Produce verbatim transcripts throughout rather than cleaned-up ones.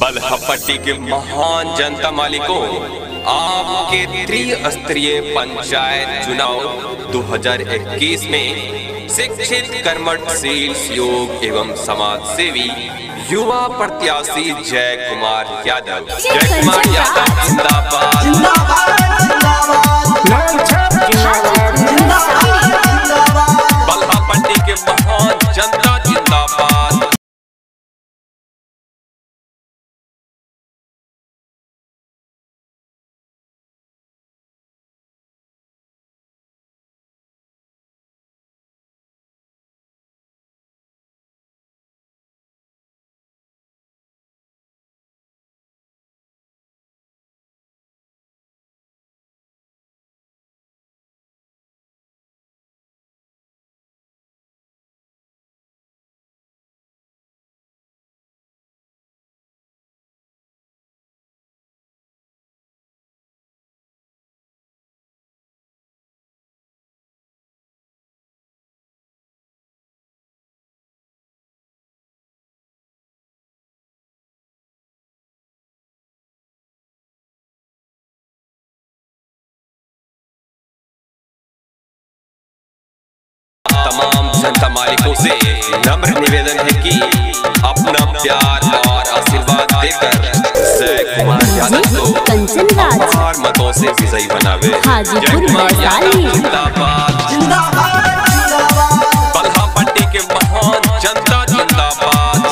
बल्हापट्टी के महान जनता मालिकों, आपके त्रिस्तरीय पंचायत चुनाव दो हज़ार इक्कीस में शिक्षित, कर्मठशील, योग एवं समाज सेवी युवा प्रत्याशी जय कुमार यादव जय कुमार यादव जिंदाबाद बल्हापट्टी के महान जनता जिंदाबाद। तमाम जनता मालिकों से नम्र निवेदन है कि अपना प्यार और आशीर्वाद देकर जय कुमार यादव को अपार मतों से विजयी बनावे। जय कुमार यादव जिंदाबाद बल्हापट्टी के महान जनता जिंदाबाद।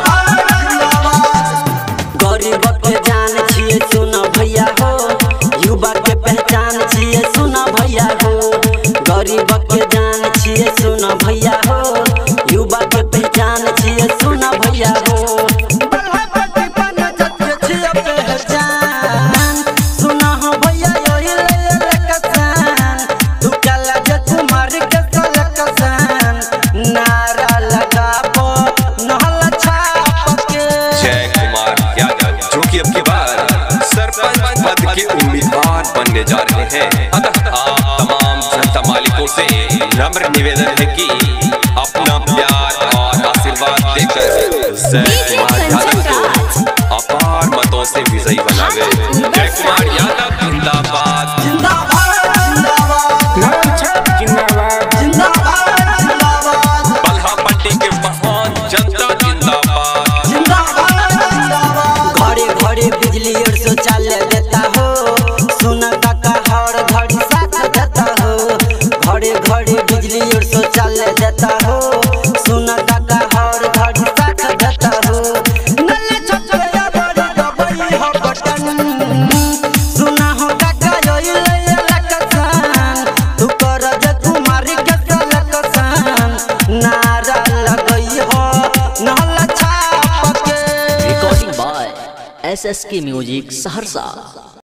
गरीब के जान छिए सुना भैया हो, युवा के पहचान छिए सुना भैया हो। गरीब के जान छिए सुना भैया हो, युवा के पहचान छिए सुना भैया हो। बल्हापट्टी बन जत छिए पहचान सुना हो भैया योई ले लकसान। तू चला जे कुमार के सलकसान, नारा लगाबो नहला छाप के। जय कुमार यादव जो कि अब की बार सरपंच पद के उम्मीदवार बनने जा रहे हैं, अतः आप तमाम जनता मालिकों से नम्र निवेदन है कि अपना प्यार और आशीर्वाद देकर जय कुमार यादव को अपार मतों से विजयी बनावे। जय कुमार यादव जिंदाबाद बल्हापट्टी के महान जनता जिंदाबाद। घरे घरे बिजली और शौचालय देता हो, सुना काका हर घड़ी साथ देता हो। घरे घरे बिजली और शौचालय देता हो, सुना काका हर घड़ी साथ देता हो। नल्ले छोटे बड़ी दबाई हो बटन, सुना हो काका योई ले लकसान। तू कर जे कुमारी के सलकसान, नारा लगई हो नहला छाप के। Recording by S S K music Saharsa.